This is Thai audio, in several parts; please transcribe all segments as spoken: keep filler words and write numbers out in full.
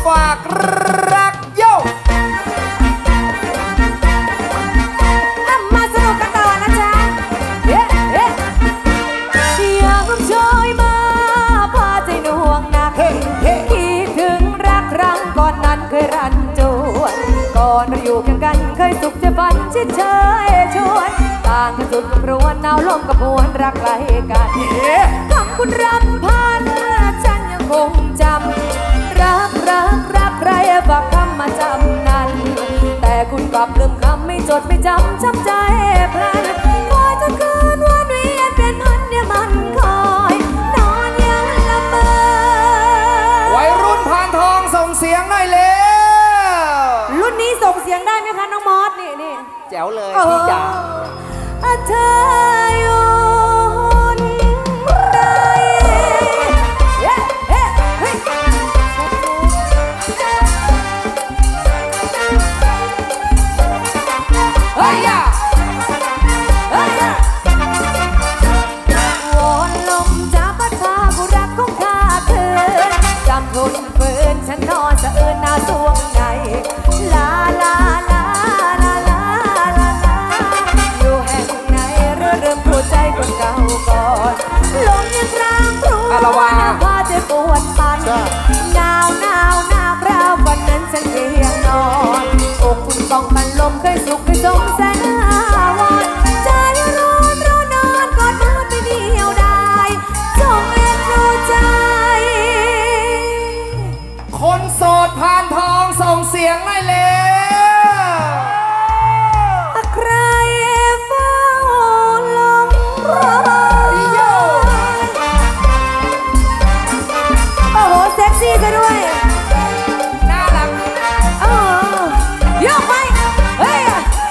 ฝากรักโยมาสนุกกันต่อนะจ๊ะเอ๊ะเอ๊ะอยากร่วมช่วยมาพาใจหน่วงหนักคิดถึงรักครั้งก่อนนั้นเคยรันจวนก่อนเราอยู่กันกันเคยสุขจะฝันชิดเชยชวนต่างกันสุดกับรวนหนาวลมกับมวนรักไกลกันคำคุณรำพันฉันยังคงจำรักรักรักใครฝากคำมาจำนั้นแต่คุณกลับลืมคำไม่จดไม่จำจำใจพลันคอยจนคืนวันเวียนเป็นพันเนี่ยมันคอยนอนยังละเมอวัยรุ่นพานทองส่งเสียงหน่อยเร็วรุ่นนี้ส่งเสียงได้ไหมคะน้องมอสนี่นี่แจ๋วเลยพี่จ๋าเธออยู่ใดเฮ้เฮ้เฮ้ยเฮ้ยอะเฮ้ยอะวอนลมจะพัดพาผู้รักของข้าคืนจำทนฝืนฉันนอนสะอื้นหน้าสวงในลาลาลาลาลาลาลาอยู่แห่งไหนเรื่อเริ่มหัวใจคนเก่าก่อนลมยังรางพรูพาเจ็บปวดปันหนาวหนาวหนาวราววันนั้นฉันเพียงนอนอกคุณป้องกันลมเคยสุขเคยสมแสนอาวรใจร้อนร้อนนอนกอดมือไม่เดียวได้จงเอ็นดูใจคนโสดพานทองส่งเสียงหน่อยเร็วใครเฝ้าลงรอโอ้โหเซ็กซี่ซะด้วยน่ารักเออยกไปเฮ้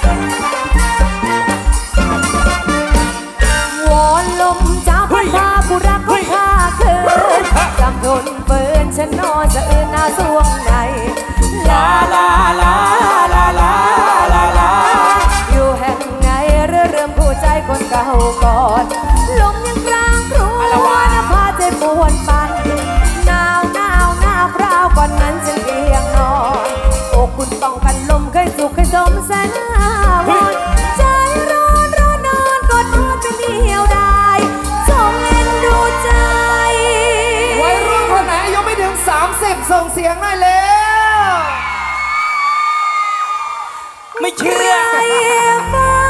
ยวอนลมจ้าพัดพาผู้รักของข้าคืนจำทนฝืนฉันนอนสะอื้นหน้าสวงในลาลาลาลาลาลาลาอยู่แห่งไหนเรื่อเริ่มผู้ใจคนเก่าก่อนลมยังกลางครวนพาใจปวดปันหนาวหนาวหนาวคราวก่อนนั้นฉันเพียงนอนอกคุณป้องกันลมเคยสุขเคยสมแสนอาวรใจร้อนร้อนนอนกอดมือจะเดียวได้จงเอ็นดูใจวัยรุ่นคนไหนอายุไม่ถึงสามสิบส่งเสียงหน่อยเร็วไม่เชื่อใครเฝ้า